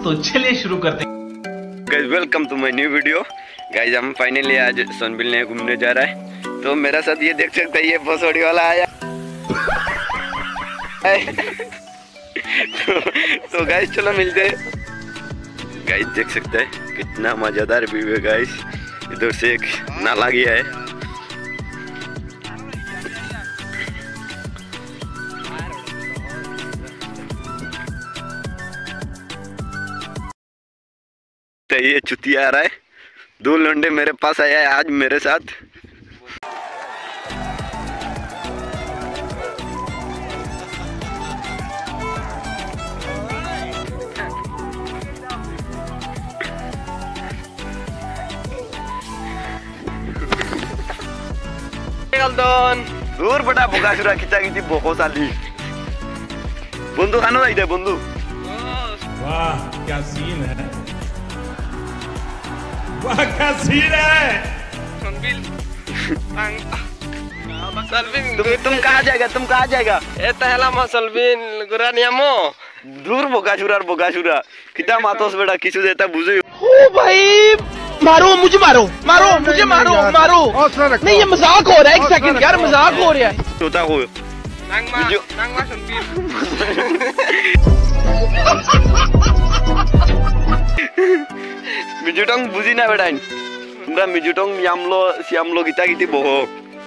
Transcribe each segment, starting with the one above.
तो चलिए शुरू करते हैं। Guys welcome to my new video. Guys हम फाइनली आज सोनबिल ने घूमने जा रहा है, तो मेरा साथ ये देख सकते हैं, ये बसोड़ी वाला आया। तो गाइस चलो मिलते हैं। गाइस देख सकते हैं कितना मजेदार व्यू है गाइस। इधर से एक नाला गया है। तो ये चुतिया आ रहा है। दो लौंडे मेरे पास आया है आज मेरे साथ। दूर बड़ा बोगासुरा खिंचा खिंची बहुत साली बंदू खानो आई दे बंदू। वाह क्या सीन है, वाह क्या सीन है। तुम कहाँ जाएगा, तुम कहाँ जाएगा? ए तहला मसलबिन गुरानियामो दूर बोगासुरा कितना मातोस बेटा किसु देता बुझे। ओ भाई मारो मुझे, मारो मुझे, मारो नहीं, ये मजाक हो रहा है। एक सेकंड यार, मजाक हो रहा है। तोता हो nangma sunbil मिजुटोंग बुझी ना बेटा हमरा मिजुटोंग श्यामलो गीता गीती बोहो।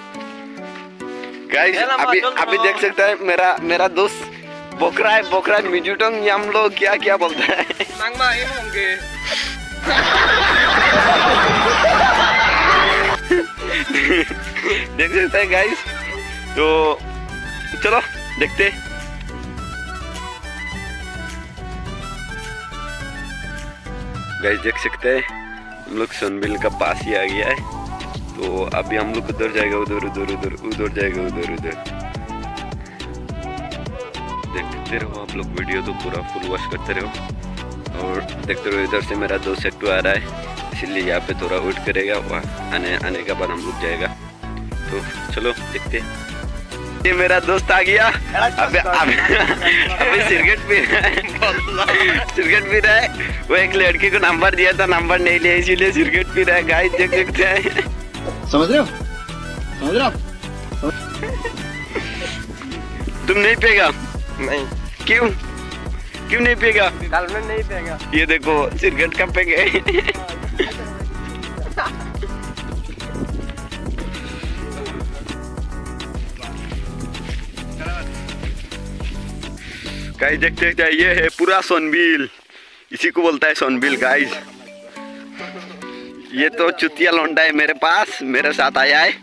गाइस अभी देख सकता है मेरा दोस्त बोकरा मिजुटोंग यामलो क्या बोलता है। nangma em होंगे देख सकते हैं गाइस। तो चलो देखते। गाइस देख सकते हैं हम लोग सोनबिल का पास ही आ गया है। तो अभी हम लोग उधर जाएगा, उधर जाएगा, उधर। देखते रहो आप लोग वीडियो, तो पूरा फुल वॉच करते रहो और देखते रहो। इधर से मेरा दोस्त सेक्टू आ रहा है, इसलिए यहाँ पे थोड़ा वेट करेगा। वहाँ आने के बाद हम लोग जाएगा। तो चलो देखते। ये मेरा दोस्त आ गया। अभी सिगरेट पी रहा है। वो एक लड़की को नंबर दिया था, नंबर नहीं लिया, इसीलिए सिगरेट पी रहा है। गाइस देख सकते हैं। समझ रहे हो तुम नहीं पिएगा? नहीं। क्यों नहीं पिएगा? कल में नहीं देगा। ये देखो सिगरेट कब पे गए। गाइस देखते हैं, ये है पूरा सोनबिल, इसी को बोलता है सोनबिल। गाइस ये तो चुतिया लौंडा है मेरे पास, मेरे साथ आया है।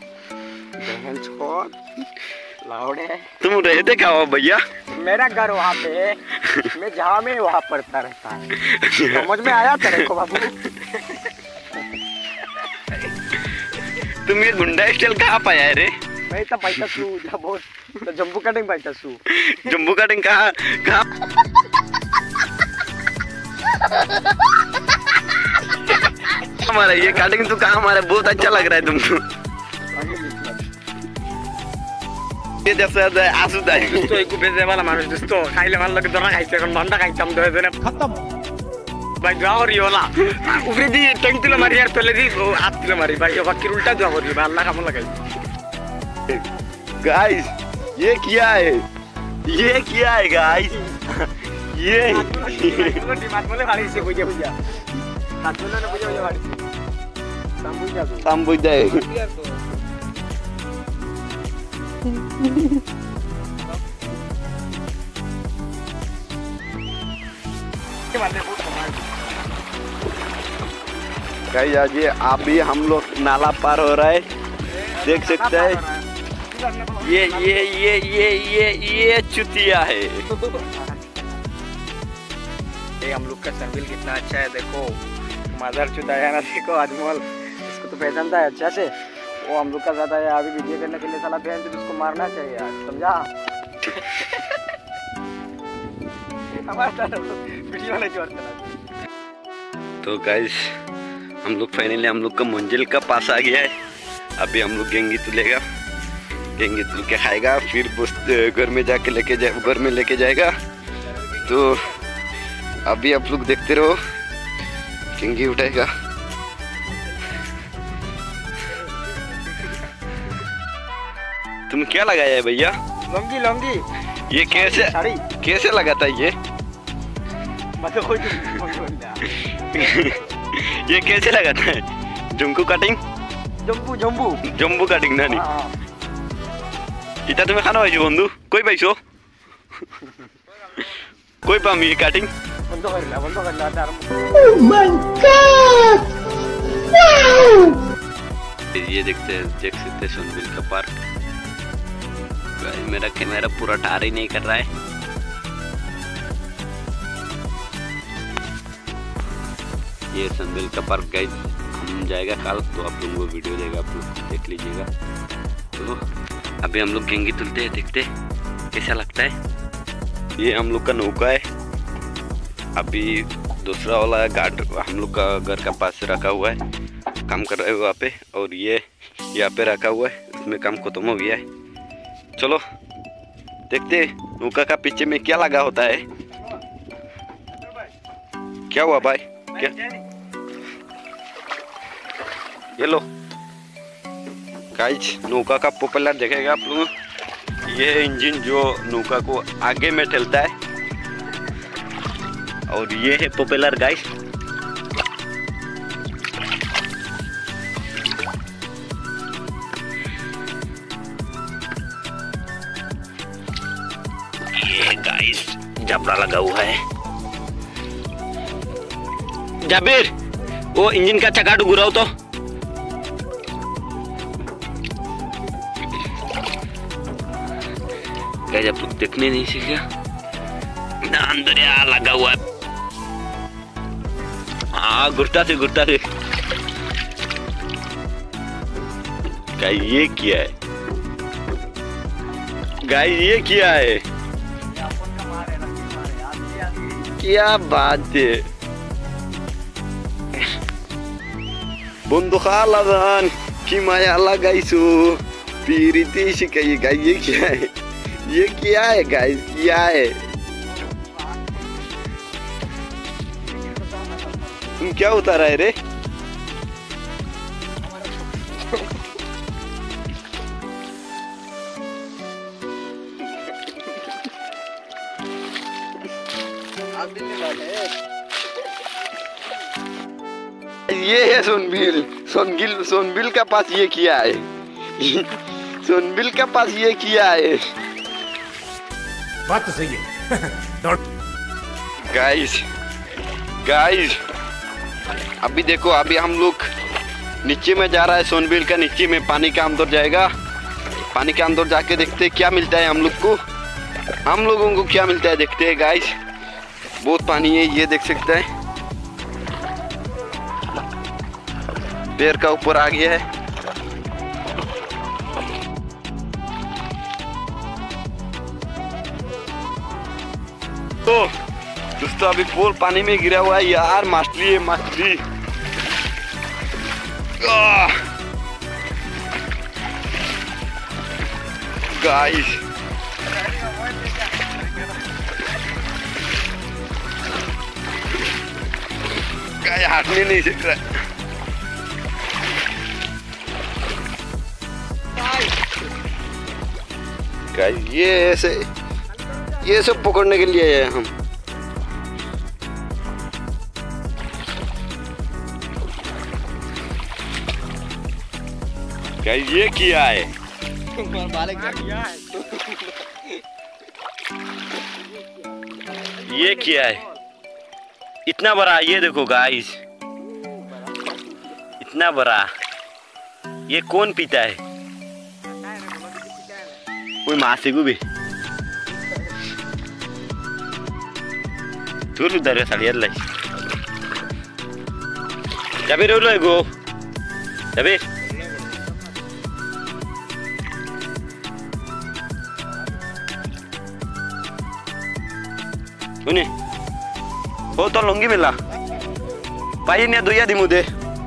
तुम रहते क्या हो भैया? मेरा घर वहाँ पे, मैं जहाँ में वहाँ पढ़ता रहता है। समझ में आया तेरे को बाबू? तुम ये गुंडा स्टाइल कहाँ पाया है रे? मैं तो पैसा सू बहुत तो जम्बू कटिंग पैसा सू। जम्बू कटिंग कहाँ? हमारा ये कटिंग तो कहाँ हमारा बहुत अच्छा लग रहा है तुमको। ये जैसे आंसू दाई तो एक बेचे वाला मानुष दोस्तों खाइले वाला के दरा खाइছে এখন ভান্ডা খাইতাম দে দেনে खत्म भाई गाओ रियोला ऊपरे दी टैंक तुले मारी यार तले दी हाथ तुले मारी भाई बाकी उल्टा जाओ रे अल्लाह का मन लगाई। गाइस ये क्या है गाइस? ये डिमांड बोले भाड़ी से बुझे बुझा हाथ बोले ना बुझे भाड़ी से तम बुझ जाए। गाइस आज ये अभी हम लोग नाला पार हो रहा है, देख सकते हैं। ये चुतिया है। ये हम लोग का सर्विल कितना अच्छा है, देखो मदर चुताया ना, देखो अजमल इसको तो पहचानता है अच्छा से। वो हम लोग का ज्यादा है, अभी वीडियो करने के लिए साला बहन तो उसको मारना चाहिए यार, समझा? वीडियो वाला जोर चला। तो गाइस हम लोग फाइनली हम लोग का मंजिल का पास आ गया है। अभी हम लोग गेंगी तुलेगा, गेंगी तुल के खाएगा, फिर घर में जाके घर में लेके जाएगा। तो अभी आप लोग देखते रहो, किंगी उठाएगा। तुम क्या लगाया है भैया? लंगी लंगी। ये कैसे लगाता है ये? ये कैसे लगाता है? जम्बू कटिंग? जम्बू कटिंग ना नहीं। इतना तुम्हें खाना पाइছো बंधु? कोई पाइছো? कोई पाम ये कटिंग? बंद कर ला। Oh my God! Wow! ये देख सकते हैं सोनबिल का पार्क। मेरा कैमरा पूरा टार ही नहीं कर रहा है। ये सोनबिल का पार्क गाइस हम जाएगा कल, तो आप लोगों को वीडियो देगा, आप लोग देख लीजिएगा। तो अभी हम लोग गेंगी तुलते हैं, देखते कैसा लगता है। ये हम लोग का नौका है। अभी दूसरा वाला गार्ड हम लोग का घर का पास रखा हुआ है, काम कर रहे हैं वहाँ पे, और ये यहाँ पे रखा हुआ है, उसमें काम खत्म हो गया है। चलो देखते नौका का पीछे में क्या लगा होता है। क्या हुआ भाई? क्या ये लो गाइस, नौका का प्रोपेलर देखेगा आप लोग। ये इंजन जो नौका को आगे में ठेलता है, और ये है प्रोपेलर गाइस। ये गाइस जबड़ा लगा हुआ है। जाबिर, वो इंजन का चक्का घुराओ तो। गाइस आप लोग देखने नहीं सीखा, अंदर यहाँ लगा हुआ है। हाँ घुरता से गाइस ये क्या है? गाइस ये क्या है? क्या बात है? बंदूक लादान की माया लगाइसु पीरिति शिकाई। गाइस ये क्या है? ये क्या है गाइस? क्या है? तुम क्या उतारा है रे? ये है सोनबिल का पास ये किया है। सोनबिल का पास ये किया है। बात तो सही है। गाइस अभी देखो, अभी हम लोग नीचे में जा रहा है। सोनबिल का नीचे में पानी का अंदर जाएगा। पानी के अंदर जाके देखते क्या मिलता है हम लोगों को क्या मिलता है देखते हैं गाइस। बहुत पानी है, ये देख सकते हैं, पैर का ऊपर आ गया है। तो दोस्तों अभी पोल पानी में गिरा हुआ है यार। मछली है, मछली। गाइस हटने नहीं सीख रहा। गाइस ये सब पकड़ने के लिए आए हैं हम। गाइस ये क्या है? ये क्या है? इतना बड़ा, ये देखो गाइस, इतना बड़ा। ये कौन पीता है? कोई मासिक भी तुरु दरे साली अल्लाह जाबे रो लो गो जाबे उन्हें हो तो लुंगी मिला पाई ने दुया दी मुझे।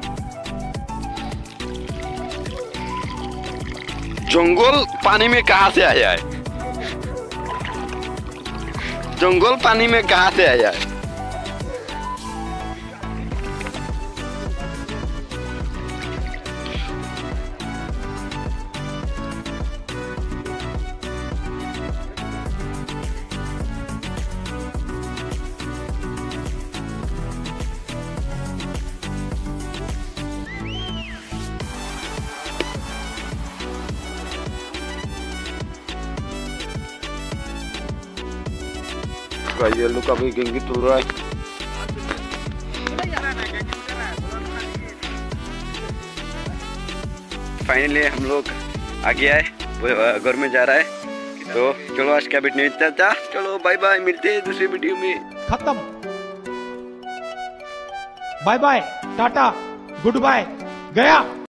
जंगल पानी में कहाँ से आया है? जंगल पानी में कहाँ से आया है? भाई ये लोग अभी गंगी तोड़ रहा है। फाइनली हम लोग आगे आए, वो घर में जा रहा है। तो चलो आज का वीडियो इतना था, चलो बाय बाय, मिलते हैं दूसरी वीडियो में। खत्म, बाय बाय, टाटा, गुड बाय, गया।